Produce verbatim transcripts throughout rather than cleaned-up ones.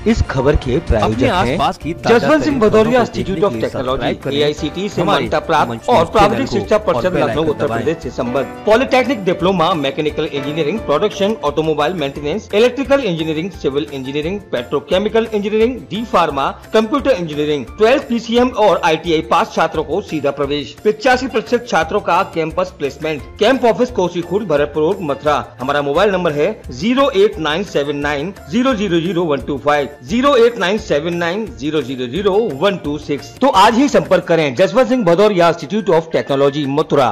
इस खबर के प्रायोजक हैं Jaswant Singh Bhadauria institute of technology, A I C T से मान्यता प्राप्त और प्राविधिक शिक्षा परिषद लखनऊ उत्तर प्रदेश से संबद्ध। Polytechnic diploma, mechanical engineering, production, automobile maintenance, electrical engineering, civil engineering, petrochemical engineering, D pharma, computer engineering, twelfth P C M और आई टी आई पास छात्रों को सीधा प्रवेश। पिचासी प्रतिशत छात्रों का campus placement. Camp office Kosikhurd, Bharatpur, Mathura. हमारा मोबाइल नंबर है zero eight nine seven nine zero zero zero one two five zero eight nine seven nine zero zero zero one two six. तो आज ही संपर्क करें Jaswant Singh Bhadauria institute of technology, Mathura.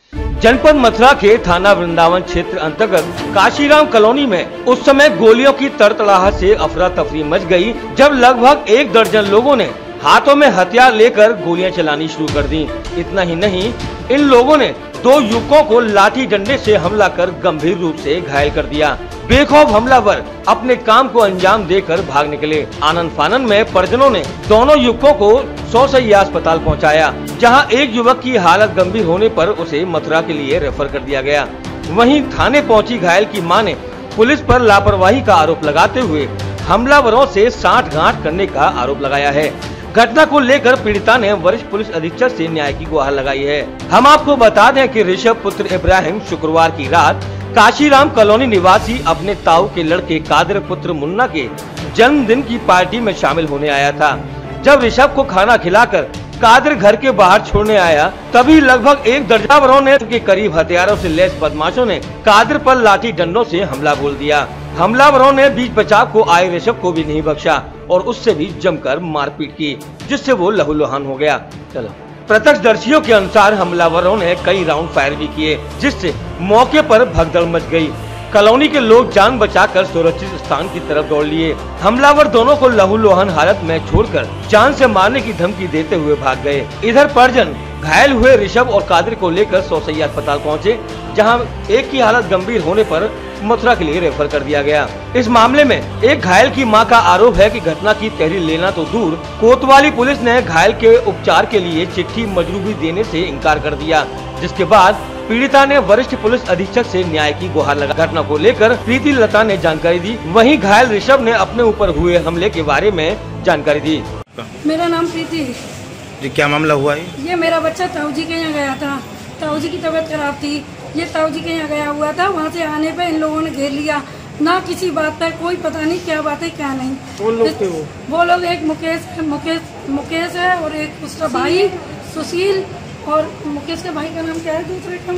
जनपद मथुरा के थाना वृंदावन क्षेत्र अंतर्गत काशीराम कॉलोनी में उस समय गोलियों की तड़तड़ाहट से अफरा तफरी मच गई जब लगभग एक दर्जन लोगों ने हाथों में हथियार लेकर गोलियां चलानी शुरू कर दी। इतना ही नहीं, इन लोगों ने दो युवकों को लाठी डंडे से हमला कर गंभीर रूप से घायल कर दिया। बेखौफ हमलावर अपने काम को अंजाम देकर भाग निकले। आनंद फानन में परिजनों ने दोनों युवकों को सौसैया अस्पताल पहुंचाया, जहां एक युवक की हालत गंभीर होने पर उसे मथुरा के लिए रेफर कर दिया गया। वहीं थाने पहुंची घायल की मां ने पुलिस पर लापरवाही का आरोप लगाते हुए हमलावरों से सांठ-गांठ करने का आरोप लगाया है। घटना को लेकर पीड़िता ने वरिष्ठ पुलिस अधीक्षक से न्याय की गुहार लगाई है। हम आपको बता दें कि ऋषभ पुत्र इब्राहिम शुक्रवार की रात काशीराम कॉलोनी निवासी अपने ताऊ के लड़के कादिर पुत्र मुन्ना के जन्मदिन की पार्टी में शामिल होने आया था। जब ऋषभ को खाना खिलाकर कादिर घर के बाहर छोड़ने आया, तभी लगभग एक दर्जनों ने के करीब हथियारों से लैस बदमाशों ने कादिर पर लाठी डंडों से हमला बोल दिया। हमलावरों ने बीच बचाव को आए ऋषभ को भी नहीं बख्शा और उससे भी जमकर मारपीट की, जिससे वो लहूलुहान हो गया। चलो, प्रत्यक्षदर्शियों के अनुसार हमलावरों ने कई राउंड फायर भी किए, जिससे मौके पर भगदड़ मच गई। कॉलोनी के लोग जान बचाकर सुरक्षित स्थान की तरफ दौड़ लिए। हमलावर दोनों को लहूलुहान हालत में छोड़कर जान से मारने की धमकी देते हुए भाग गए। इधर परिजन घायल हुए ऋषभ और कादिर को लेकर सौसैया अस्पताल पहुंचे, जहां एक की हालत गंभीर होने पर मथुरा के लिए रेफर कर दिया गया। इस मामले में एक घायल की मां का आरोप है कि घटना की तहरीर लेना तो दूर, कोतवाली पुलिस ने घायल के उपचार के लिए चिट्ठी मजरूबी देने से इनकार कर दिया, जिसके बाद पीड़िता ने वरिष्ठ पुलिस अधीक्षक से न्याय की गुहार लगा। घटना को लेकर प्रीति लता ने जानकारी दी। वहीं घायल ऋषभ ने अपने ऊपर हुए हमले के बारे में जानकारी दी। मेरा नाम प्रीति जी, क्या मामला हुआ है? ये मेरा बच्चा ताऊ जी के यहाँ गया था। ताऊ जी की तबीयत खराब थी, ये ताऊ जी के यहाँ गया हुआ था। वहाँ से आने पे इन लोगों ने घेर लिया, ना किसी बात का कोई पता नहीं क्या बात है क्या नहीं। कौन लोग थे वो? वो लोग एक मुकेश मुकेश मुकेश है और एक उसका भाई सुशील, और मुकेश के भाई का नाम क्या है दूसरे का?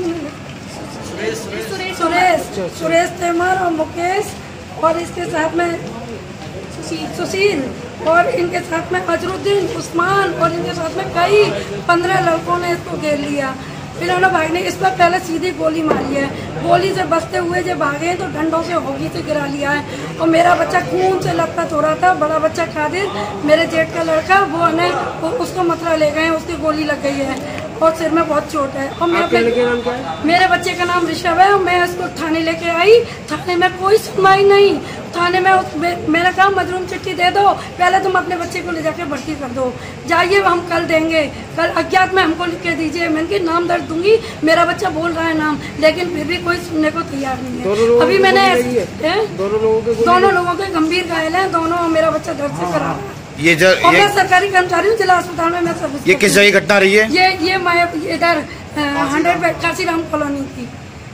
सुरेश सुरेश सुरेश तेमर और मुकेश, और इसके साथ में सुशील सुशील और इनके साथ में अजरुद्दीन, उस्मान, और इनके साथ में कई पंद्रह लड़कों ने इसको घेर लिया। फिर उन्होंने भागने इस पर पहले सीधी गोली मारी है। गोली से बचते हुए जब भागे तो डंडों से होगी से गिरा लिया है, और मेरा बच्चा खून से लथपथ हो रहा था। बड़ा बच्चा कादिर, मेरे जेठ का लड़का, वो ने उसको मथुरा ले गए, उसकी गोली लग गई है और सिर में बहुत चोट है। और मेरे नाम क्या है? मेरे बच्चे का नाम ऋषभ है। मैं इसको थाने लेके आई, थाने में कोई सुनवाई नहीं। थाने में उस, मेरा काम मजरूम चिट्ठी दे दो, पहले तुम अपने बच्चे को ले जाके भर्ती कर दो, जाइए हम कल देंगे, कल अज्ञात में हमको लिख के दीजिए। मैं इनके नाम दर्ज दूंगी, मेरा बच्चा बोल रहा है नाम, लेकिन फिर भी कोई सुनने को तैयार नहीं है। अभी मैंने दोनों लोगों के दोनों लोगों के गंभीर घायल है, दोनों मेरा बच्चा दर्द से करा रहा है। ये जर, और मैं सरकारी कर्मचारी हूँ, जिला अस्पताल में मैं सर्विस। ये किस जगह घटना रही है? ये ये मैं इधर हंड्रेड बेड काशीराम कॉलोनी की,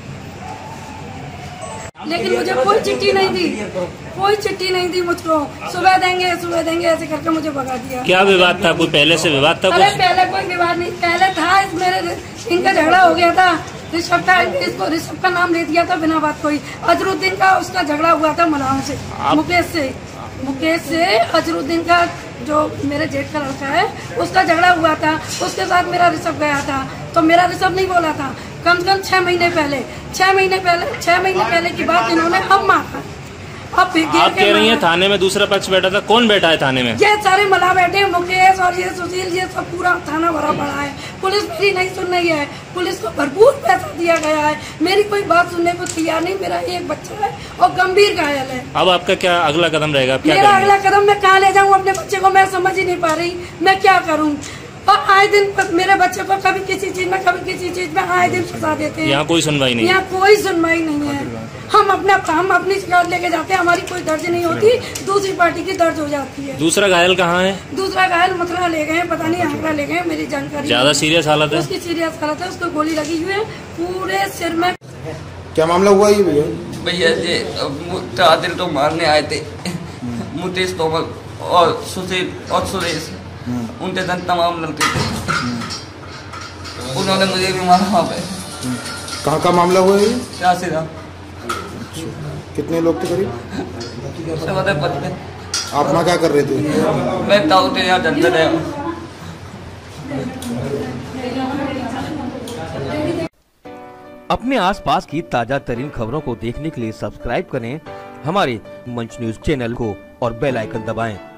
लेकिन मुझे कोई चिट्ठी नहीं दी, कोई चिट्ठी नहीं दी मुझको। सुबह देंगे सुबह देंगे ऐसे करके मुझे भगा दिया। क्या विवाद था? कोई पहले से विवाद था? अरे पहले कोई विवाद नहीं, पहले था इस मेरे इनका झगड़ा हो गया था। ऋषभ का इसको ऋषभ का नाम ले दिया था बिना बात कोई। अजरुद्दीन का उसका झगड़ा हुआ था मलाम से, मुकेश से मुकेश से अजरुद्दीन का जो मेरे जेठ का लड़का है उसका झगड़ा हुआ था। उसके साथ मेरा ऋषभ गया था, तो मेरा ऋषभ नहीं बोला था। कम से कम छह महीने पहले छह महीने पहले छह महीने पहले की बात इन्होंने अब मारा। अब आप कह रही हैं थाने में दूसरा पक्ष बैठा था, कौन बैठा है थाने में? ये सारे मला बैठे हैं, मुकेश और ये सुशील, ये सब पूरा थाना भरा पड़ा है। पुलिस मेरी नहीं सुन रही है, पुलिस को भरपूर पैसा दिया गया है, मेरी कोई बात सुनने को तैयार नहीं। मेरा एक बच्चा है और गंभीर घायल है। अब आपका क्या अगला कदम रहेगा? क्या मेरा अगला कदम मैं कहाँ ले जाऊँ अपने बच्चे को, मैं समझ ही नहीं पा रही मैं क्या करूँ। और आए दिन मेरे बच्चे को कभी किसी चीज में कभी किसी चीज में आए दिन फंसा देते हैं। यहाँ कोई सुनवाई नहीं, यहाँ कोई सुनवाई नहीं है। हम अपना हम अपनी शिकायत लेके जाते हैं, हमारी कोई दर्ज नहीं होती, दूसरी पार्टी की दर्ज हो जाती है। दूसरा घायल कहाँ है? दूसरा घायल मथुरा ले गए, पता नहीं आगरा ले गए, मेरी जानकारी। ज्यादा सीरियस हालत है? उसकी सीरियस हालत है, उसको गोली लगी हुई है पूरे सिर में। क्या मामला हुआ ये भैया? भैया जी चार दिन तो मारने आए थे, मुकेश तोमर और सुशील और सुरेश, उनके दिन तमाम लड़के थे, उन्होंने मुझे भी मारा वहाँ पे। कहाँ का मामला हुआ है? चासीरा। कितने लोग थे करीब? बच्चे। आप वहाँ क्या कर रहे थे? मैं ताऊ थे यहाँ जनता रहे। अपने आसपास की ताजा तरीन खबरों को देखने के लिए सब्सक्राइब करें हमारे मंच न्यूज चैनल को और बेल आइकन दबाएं।